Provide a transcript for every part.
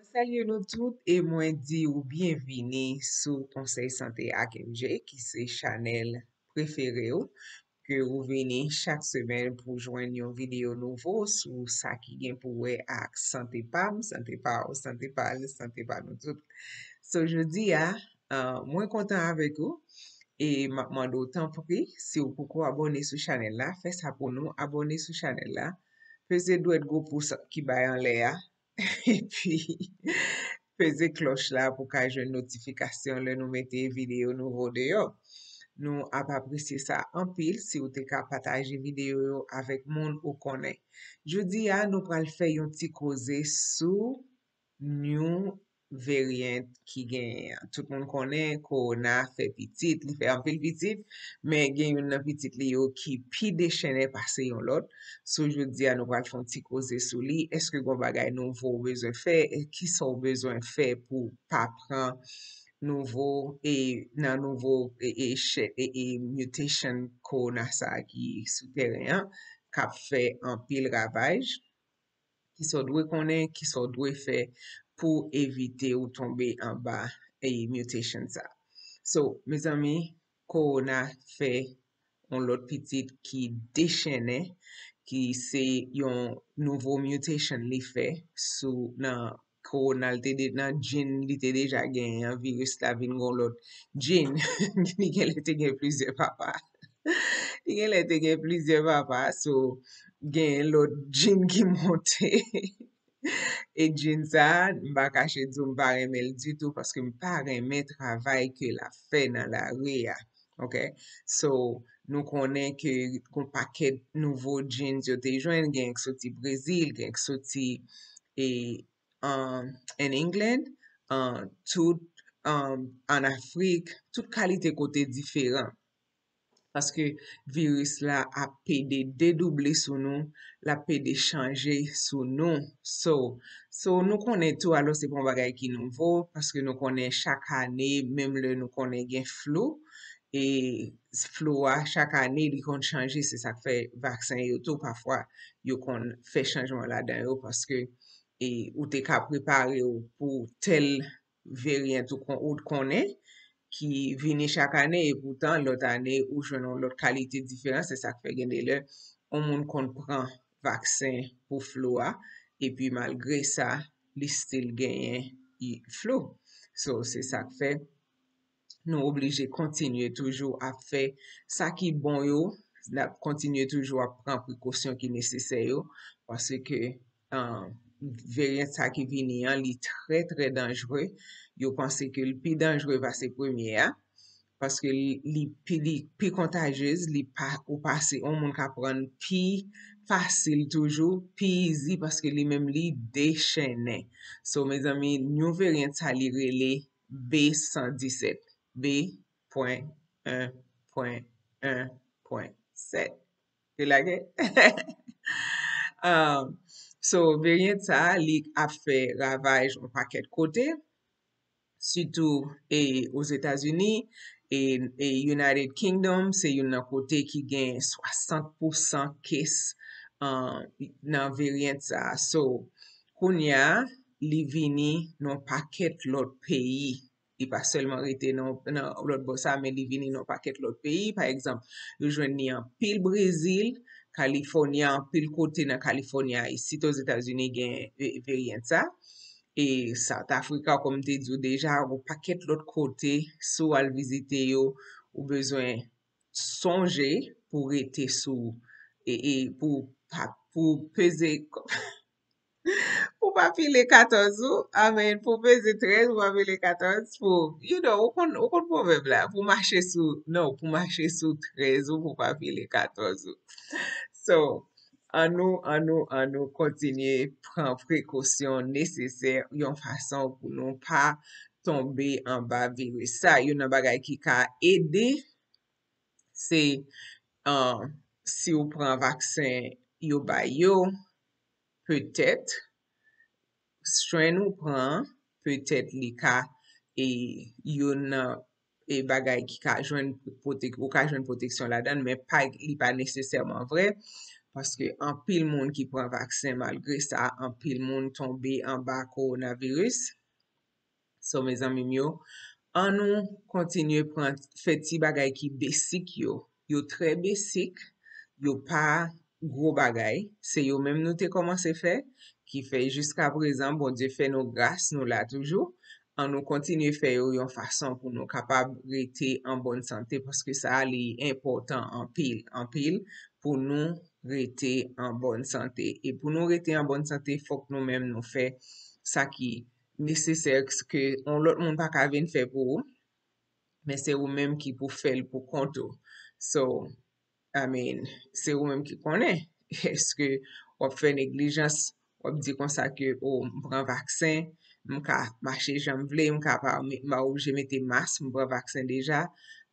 Salut nous toutes et moi dit ou bienvenue sur Conseil Santé AKMG qui c'est Chanel préféré ou, que vous venez chaque semaine pour joindre une vidéo nouveau sur ça qui vient pour ouais ak santé pam, santé pa ou santé pa nous toutes. So jeudi moi content avec vous et m'a d'autant pris si vous pouvez abonner sur Chanel là, faites ça pour nous, abonner sur Chanel là. Pesez doit go pour ça qui baille en l'air. Et puis, pesez cloche là pour qu'il y ait une notification là nous mettez vidéo nouveau dehors. Nous avons apprécié ça en pile si vous avez partager vidéo yo avec monde ou connaît. Je dis nous allons faire un petit causé sur new variant qui gagne. Tout le monde connaît corona fait petit, il fait un peu petit, mais il y a une petite li yo qui pi déchaîné passer yon l'autre. So je dis nous allons faire un petit causé sur lui. Est-ce que gon bagay nouveau besoin faire et qui sont besoin faire pour pas prendre nouveau et nan nouveau et mutation corona ça qui souterrain k'ap fait un pile ravage qui sont doué connaître qui sont doué faire pour éviter ou tomber en bas et mutation ça. So mes amis, corona fait on l'autre petite qui déchaîné qui c'est yon nouveau mutation li fait sous nan corona nan gene li te déjà gen un virus la vin gon l'autre gene li gen li te gen plusieurs papa li gen li te gen plusieurs papa so gen l'autre gene qui monte et gene ça m'pa caché di m'pa remel du tout parce que m'pa remet travail que la fait dans la rue. OK, so nous connaît que kon paquet nouveau jeans yo te joine gen qui sorti Brésil, gen qui sorti en England, tout en Afrique, toute qualité côté différent. Parce que virus là a pédé dédoubler sous nous, la pédé changer sous nous. So nous connaît tout alors c'est bon bagay qui nouveau parce que nous connaît chaque année même le nous connaît gen flou et flou chaque année il kon changer c'est ça que fait vaccin yo tout parfois yo kon fait changement là-dedans yo parce que et ou te ka préparer pour tel variant ou connaît qui vient chaque année et pourtant l'autre année ou jouons l'autre qualité différente c'est ça qui fait gagner le on monde qu'on prend vaccin pour flu et puis malgré ça il still gagne flu so c'est ça qui fait nous obligés continuer toujours à faire ça qui bon yo continuer toujours à prendre précaution qui nécessaire yo parce que variant ça qui vient li très très dangereux yo pense que le plus dangereux va c'est premier parce que li plus contagieuse li pas ou passer on monde ka prendre plus facile toujours plus easy parce que li même li déchaîné so mes amis new variant ça li relé B117 B.1.1.7 c'est la so variant ça li a fait ravage un paquet de côté surtout aux États-Unis et United Kingdom c'est un côté qui gagne 60% case dans variant ça so kounya li vini non paquet l'autre pays il pas seulement été dans l'autre bossa mais li vini non paquet l'autre pays par exemple yo joindni en pile Brésil Californie en pile côté dans Californie ici aux États-Unis gagne variant ça et South Africa comme te dit déjà ou paquet l'autre côté sous al visiter yo ou besoin songer pour être sous et pour peser pour pas filer 14 amen pour peser 13 ou pas filer 14 pour you know on problème là pour marcher sous non pour marcher sous 13 ou pour pas filer 14 so à nous continuer prendre précaution nécessaire yon façon pour nous pas tomber en bas virus ça yon nan bagay qui ka aider c'est si ou prend vaccin yo bay yo peut-être strain ou prend peut-être li ka et yon et bagay qui ka joindre protection là-dedans mais pas li pas nécessairement vrai paske an pil moun ki pran vaksin malgre sa, an pil moun tombe an ba coronavirus. So, mes amis yo, an nou kontinue fè ti bagay ki besik yo. Yo tre besik, yo pa gros bagay. Se yo menm nou te komanse fè, ki fè jiska prezant, bon Dieu fè nou grâce, nou la toujou. An nou kontinue fè yo yon fason pou nou kapab rete en bonne santé, paske sa li important en pile, pou nou rete en bonne santé. Et pou nou rete en bonne santé, fòk nou menm nou fè sa ki nécessaire que on l'autre monde pas qu'à venir faire pour vous, mais c'est vous-même qui pour faire pour compte. So, I mean, c'est vous-même qui connaît. Est-ce que on fait négligence, on dit comme ça que on prend vaccin, on ka marcher jambe vle, on ka pas obligé mettre masque, on prend vaccin déjà.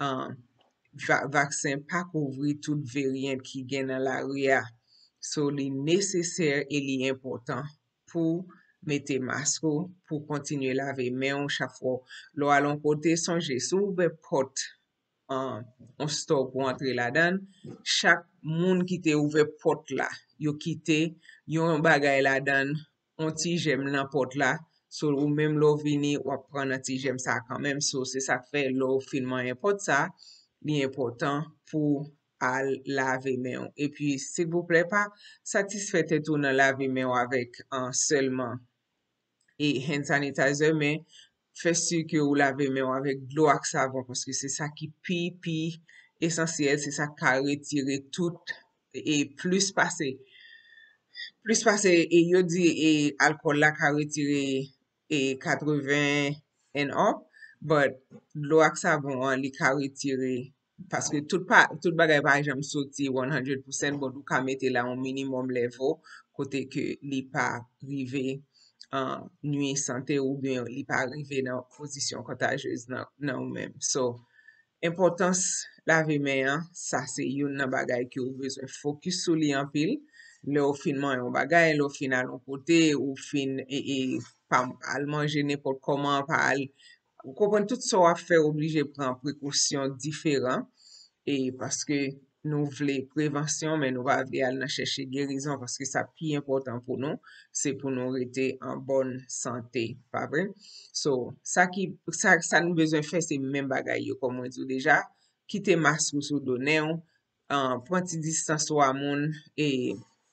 Vaccin pas couvrir tout variant qui gagne dans la rue. So, li nécessaire et li important pour mettez masque pour continuer laver main chaque fois. Lo alon kote songe sou ouve porte on store pour entrer là-dedans. Chaque moun qui te ouve porte là, yo kite yon bagay là-dedans, on ti jem nan porte là. So ou même lo vini ou prendre un ti jem ça quand même. So c'est ça fait lo finement importe ça, li important pour al laver main. Et puis s'il vous plaît pas satisfait tout dans laver main avec seulement et hand sanitizer, mais fais sûr que vous lavez main avec de l'eau et savon parce que c'est ça qui pi essentiel, c'est ça qui a retiré tout et plus passé et yo dit et alcool là qui a retiré et 80 and up, but l'eau et savon li ka retiré parce que tout bagay par exemple sorti 100%, bon, ou ka mette là un minimum level côté que li pa rive nuit santé ou bien li pa arrivé dans position contagieuse nan ou même. So, importance laver main, ça c'est yon nan bagay ki ou besoin focus sou li en pile. Le ou fin man yon bagay, le ou fin alon kote, ou fin pa al manger n'importe comment, pa al, ou kompren tout so a fè oblige pran précaution différent, et parce que nous voulons prévention, mais nous va aller chercher guérison parce que ça plus important pour nous, c'est pour nous rester en bonne santé, pas vrai? So, ça nous besoin faire c'est même bagaille comme on dit déjà, quitter masque sous donner, prendre distance ou à moun et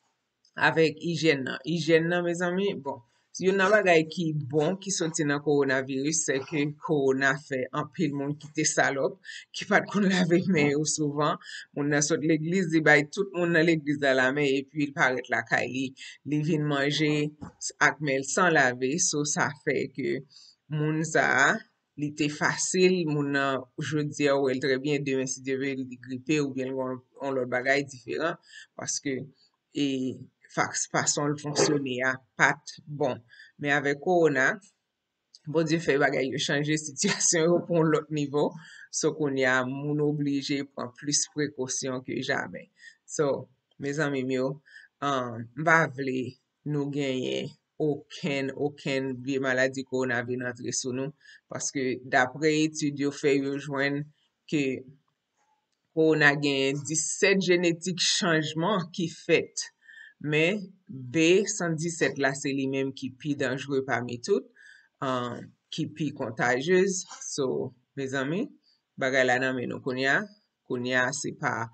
avec hygiène nan, mes amis, bon, yon nan bagay ki bon ki sorti nan coronavirus, c'est que corona fait un pile monde qui te salope, qui pat kon lave men yo souvent, moun nan sort l'église, di bay tout moun nan l'église da la main, et puis il paraît la kay li vin manger ak men sans laver, so ça fait que moun sa, li te facile, moun nan, je dis ou el très bien, demain si Dieu veut, li grippé ou bien on l'autre bagay différent, parce que, et façon le fonctionner a pat bon. Mais avec Corona, bon Dieu fait bagay yo changer situation pour l'autre niveau. So qu'on y a moun obligé prendre plus précaution que jamais. So, mes amis yo, m'pa vle nous gagner aucun vie maladie coronavirus rentre sous nous parce que d'après études yo fait yo joindre que Corona gen 17 génétiques changements qui fait. Mais B117 là, c'est lui-même qui pi dangereux parmi toutes, qui pi contagieuse. So, mes amis, bagay la nan men nou konya, c'est pas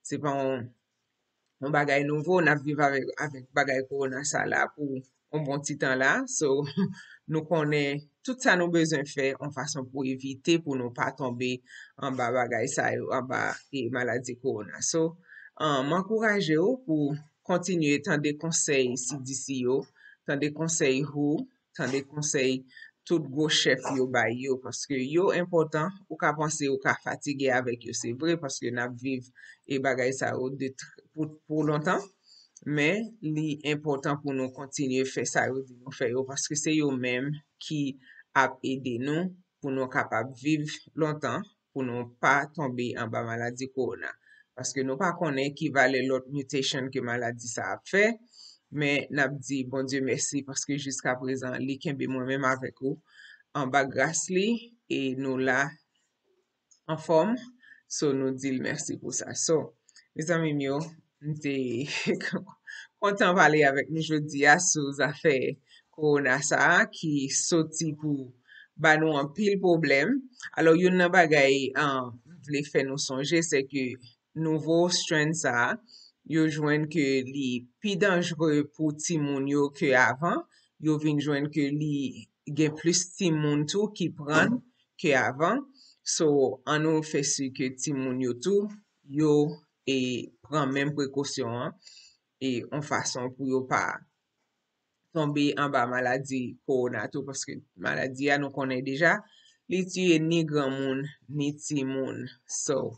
un bagay nouveau, on a vive avec bagay corona ça là pour un bon petit temps là. So, nous connaît tout ça nous besoin faire en façon pour éviter pour nous pas tomber en bas bagay ça en bas et maladie corona. So, m'encourage pour continuer tant des conseils CDC yo, tant des conseils WHO, tant des conseils tout gros chef yo bay yo parce que yo important ou ka penser ou ka fatigué avec yo, c'est vrai parce que n'a vive et bagay ça pour longtemps, mais li important pour nous continuer faire ça yo di nous faire yo parce que c'est yo même qui a aidé nous pour nous capable vivre longtemps pour nous pas tomber en bas maladie corona parce que nous pas connaît qui va l'autre mutation que maladie ça a fait. Mais n'a dit bon Dieu merci parce que jusqu'à présent li kembe moi-même avec vous en bas grâce li et nous là en forme, so nous dit merci pour ça. So mes amis yo, M'te content parler avec nous jodi a sou zafè korona sa ki soti pou ba nou an pil problem. Alors yon nan bagay vle fè nou sonje se ke nouvo strain sa yo jwen ke li pi dangereux pou timoun yo ke avan. Yo vin jwen ke li gen plus timoun tou ki pran ke avan. So an nou fè su ke timoun yo tou yo pran menm prekosyon e an fason pou yo pa tombe an ba maladi korona tou, paske maladi a nou konen deja, li tuye ni gran moun, ni ti moun. So,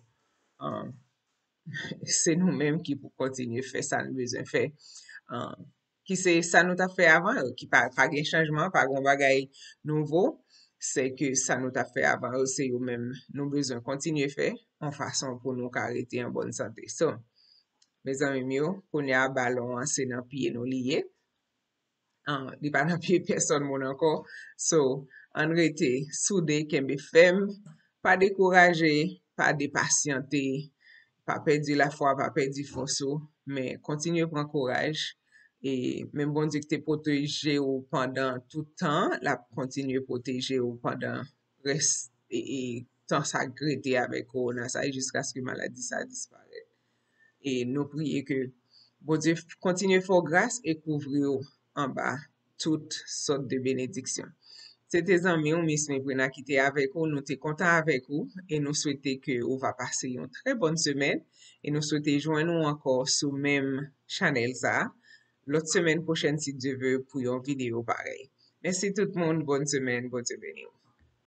se nou menm ki pou kontinye fè sa nou bezon fè. Ki se sa nou ta fè avan, ki pa gen chanjman, pa gon bagay nouvo, se ke sa nou ta fè avan, se yo menm nou bezon kontinye fè, an fason pou nou ka rete en bonne sante. So, mes amis yo, konya balon an se nan piye nou liye. Li pa nan piye person moun anko. So, an rete soude kembe fem, pa dekouraje, pa depasyante, pa perdi la fwa, pa perdi foso, men kontinye pran kouraj. Et men bon di ki te proteje ou pandan toutan, la kontinye proteje ou pandan res tan sa grete avek korona sa, jiska sk maladi sa disparet. Et nou priye ke bon Dieu kontinue fò grâce et kouvri ou en bas tout sort de bénédiction. C'était zanmi ou Miss Mebrina qui était avec vous, nous t'es content avec vous et nous souhaitons que vous va passer une très bonne semaine et nous souhaitons joindre nous encore sur même channel ça l'autre semaine prochaine si Dieu veut pour une vidéo pareil. Merci tout le monde, bonne semaine, bonne semaine.